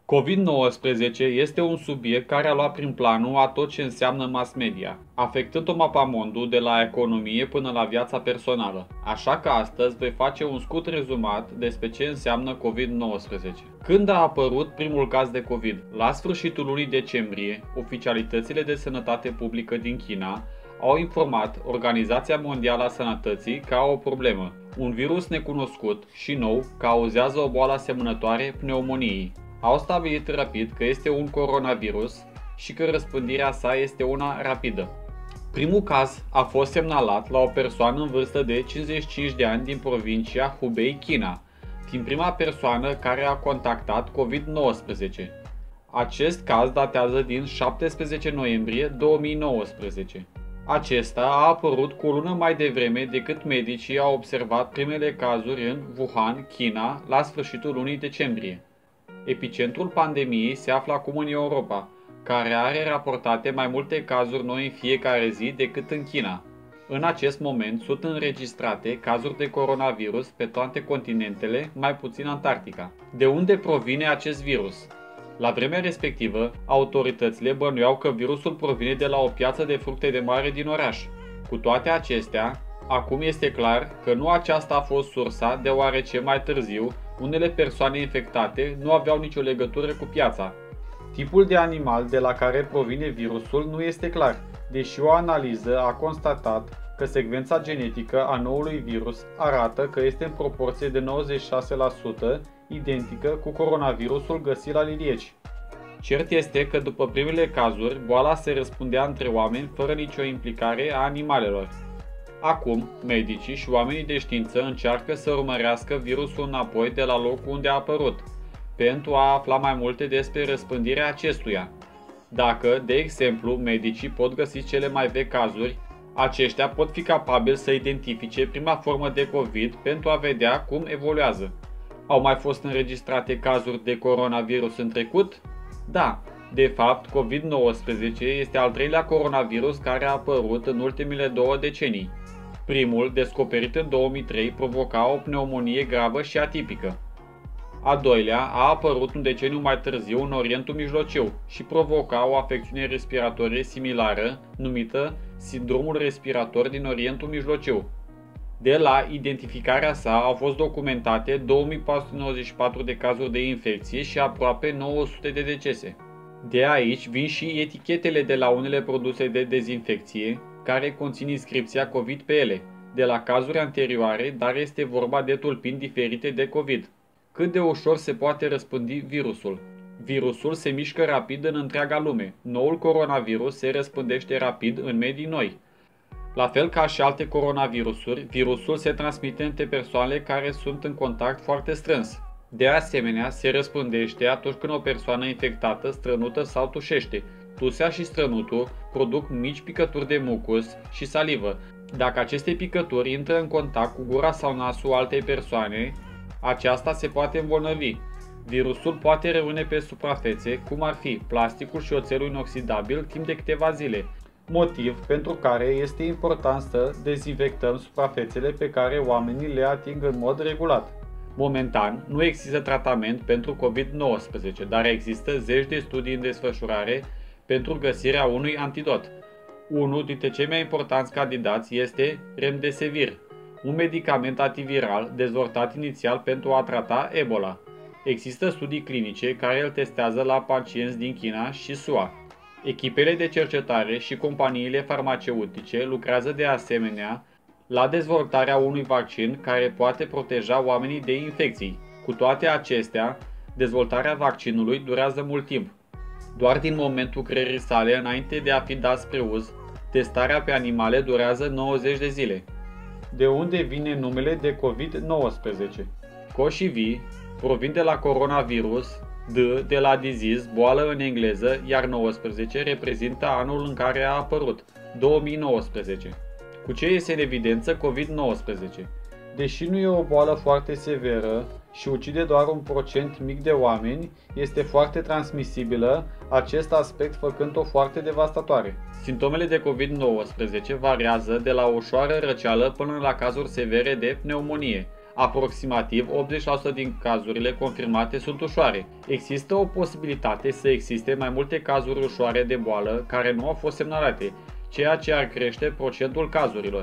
COVID-19 este un subiect care a luat prin planul a tot ce înseamnă mass media, afectând mapamondul de la economie până la viața personală. Așa că astăzi voi face un scurt rezumat despre ce înseamnă COVID-19. Când a apărut primul caz de COVID? La sfârșitul lunii decembrie, oficialitățile de sănătate publică din China au informat Organizația Mondială a Sănătății că au o problemă, un virus necunoscut și nou cauzează o boală asemănătoare pneumoniei. Au stabilit rapid că este un coronavirus și că răspândirea sa este una rapidă. Primul caz a fost semnalat la o persoană în vârstă de 55 de ani din provincia Hubei, China, fiind prima persoană care a contactat COVID-19. Acest caz datează din 17 noiembrie 2019. Acesta a apărut cu o lună mai devreme decât medicii au observat primele cazuri în Wuhan, China, la sfârșitul lunii decembrie. Epicentrul pandemiei se află acum în Europa, care are raportate mai multe cazuri noi în fiecare zi decât în China. În acest moment sunt înregistrate cazuri de coronavirus pe toate continentele, mai puțin Antarctica. De unde provine acest virus? La vremea respectivă, autoritățile bănuiau că virusul provine de la o piață de fructe de mare din oraș. Cu toate acestea, acum este clar că nu aceasta a fost sursa, deoarece mai târziu unele persoane infectate nu aveau nicio legătură cu piața. Tipul de animal de la care provine virusul nu este clar, deși o analiză a constatat că secvența genetică a noului virus arată că este în proporție de 96% identică cu coronavirusul găsit la lilieci. Cert este că după primele cazuri, boala se răspundea între oameni fără nicio implicare a animalelor. Acum, medicii și oamenii de știință încearcă să urmărească virusul înapoi de la locul unde a apărut, pentru a afla mai multe despre răspândirea acestuia. Dacă, de exemplu, medicii pot găsi cele mai vechi cazuri, aceștia pot fi capabili să identifice prima formă de COVID pentru a vedea cum evoluează. Au mai fost înregistrate cazuri de coronavirus în trecut? Da, de fapt, COVID-19 este al treilea coronavirus care a apărut în ultimele 2 decenii. Primul, descoperit în 2003, provoca o pneumonie gravă și atipică. A doilea a apărut un deceniu mai târziu în Orientul Mijlociu și provoca o afecțiune respiratorie similară, numită sindromul respirator din Orientul Mijlociu. De la identificarea sa au fost documentate 2494 de cazuri de infecție și aproape 900 de decese. De aici vin și etichetele de la unele produse de dezinfecție, care conțin inscripția COVID pe ele, de la cazuri anterioare, dar este vorba de tulpini diferite de COVID. Cât de ușor se poate răspândi virusul? Virusul se mișcă rapid în întreaga lume. Noul coronavirus se răspândește rapid în medii noi. La fel ca și alte coronavirusuri, virusul se transmite între persoanele care sunt în contact foarte strâns. De asemenea, se răspândește atunci când o persoană infectată strănută sau tușește. Tusea și strănutul produc mici picături de mucus și salivă. Dacă aceste picături intră în contact cu gura sau nasul altei persoane, aceasta se poate îmbolnăvi. Virusul poate rămâne pe suprafețe, cum ar fi plasticul și oțelul inoxidabil, timp de câteva zile, motiv pentru care este important să dezinfectăm suprafețele pe care oamenii le ating în mod regulat. Momentan, nu există tratament pentru COVID-19, dar există zeci de studii în desfășurare pentru găsirea unui antidot. Unul dintre cei mai importanți candidați este Remdesivir, un medicament antiviral dezvoltat inițial pentru a trata Ebola. Există studii clinice care îl testează la pacienți din China și SUA. Echipele de cercetare și companiile farmaceutice lucrează de asemenea la dezvoltarea unui vaccin care poate proteja oamenii de infecții. Cu toate acestea, dezvoltarea vaccinului durează mult timp. Doar din momentul creării sale înainte de a fi dat spre uz, testarea pe animale durează 90 de zile. De unde vine numele de COVID-19? Co și V provin de la coronavirus, D de la disease, boală în engleză, iar 19 reprezintă anul în care a apărut, 2019. Cu ce iese în evidență COVID-19? Deși nu e o boală foarte severă și ucide doar un procent mic de oameni, este foarte transmisibilă, acest aspect făcând-o foarte devastatoare. Simptomele de COVID-19 variază de la o ușoară răceală până la cazuri severe de pneumonie. Aproximativ 80% din cazurile confirmate sunt ușoare. Există o posibilitate să existe mai multe cazuri ușoare de boală care nu au fost semnalate, ceea ce ar crește procentul cazurilor.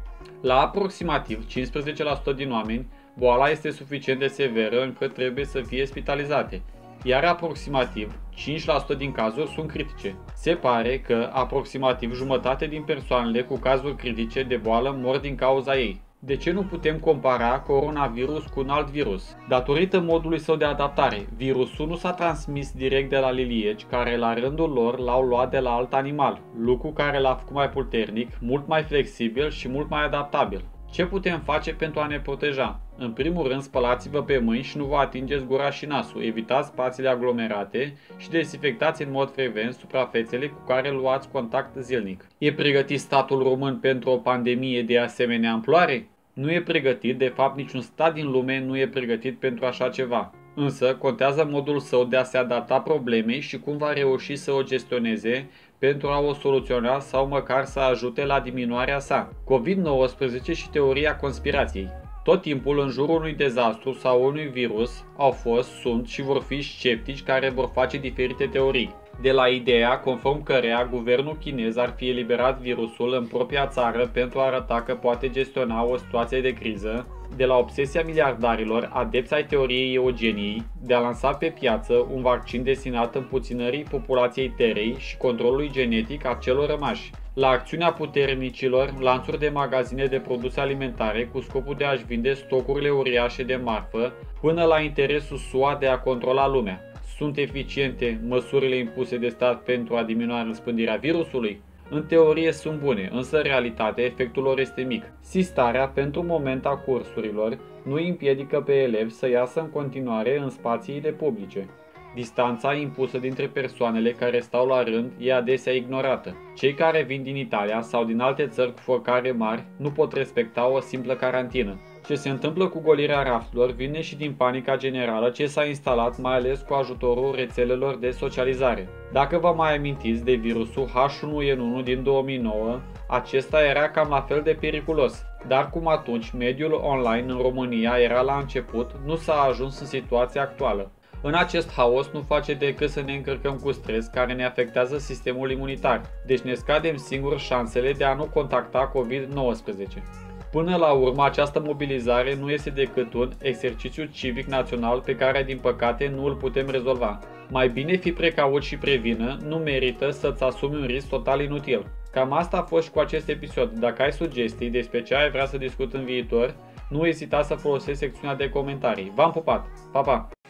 La aproximativ 15% din oameni, boala este suficient de severă încât trebuie să fie spitalizate, iar aproximativ 5% din cazuri sunt critice. Se pare că aproximativ jumătate din persoanele cu cazuri critice de boală mor din cauza ei. De ce nu putem compara coronavirus cu un alt virus? Datorită modului său de adaptare, virusul nu s-a transmis direct de la lilieci, care la rândul lor l-au luat de la alt animal, lucru care l-a făcut mai puternic, mult mai flexibil și mult mai adaptabil. Ce putem face pentru a ne proteja? În primul rând, spălați-vă pe mâini și nu vă atingeți gura și nasul, evitați spațiile aglomerate și dezinfectați în mod frecvent suprafețele cu care luați contact zilnic. E pregătit statul român pentru o pandemie de asemenea amploare? Nu e pregătit, de fapt niciun stat din lume nu e pregătit pentru așa ceva. Însă, contează modul său de a se adapta problemei și cum va reuși să o gestioneze pentru a o soluționa sau măcar să ajute la diminuarea sa. COVID-19 și teoria conspirației. Tot timpul în jurul unui dezastru sau unui virus au fost, sunt și vor fi sceptici care vor face diferite teorii. De la ideea conform căreia guvernul chinez ar fi eliberat virusul în propria țară pentru a arăta că poate gestiona o situație de criză, de la obsesia miliardarilor adepți ai teoriei eugeniei de a lansa pe piață un vaccin destinat împuținării populației Terei și controlului genetic a celor rămași, la acțiunea puternicilor lanțuri de magazine de produse alimentare cu scopul de a-și vinde stocurile uriașe de marfă, până la interesul SUA de a controla lumea. Sunt eficiente măsurile impuse de stat pentru a diminua răspândirea virusului? În teorie sunt bune, însă în realitate efectul lor este mic. Sistarea pentru moment a cursurilor nu îi împiedică pe elevi să iasă în continuare în spațiile publice. Distanța impusă dintre persoanele care stau la rând e adesea ignorată. Cei care vin din Italia sau din alte țări cu focare mari nu pot respecta o simplă carantină. Ce se întâmplă cu golirea rafturilor vine și din panica generală ce s-a instalat mai ales cu ajutorul rețelelor de socializare. Dacă vă mai amintiți de virusul H1N1 din 2009, acesta era cam la fel de periculos. Dar cum atunci mediul online în România era la început, nu s-a ajuns în situația actuală. În acest haos nu face decât să ne încărcăm cu stres care ne afectează sistemul imunitar, deci ne scadem singur șansele de a nu contacta COVID-19. Până la urmă, această mobilizare nu este decât un exercițiu civic național pe care, din păcate, nu îl putem rezolva. Mai bine fi precaut și prevină, nu merită să-ți asumi un risc total inutil. Cam asta a fost și cu acest episod. Dacă ai sugestii despre ce ai vrea să discut în viitor, nu ezita să folosești secțiunea de comentarii. V-am pupat! Pa, pa!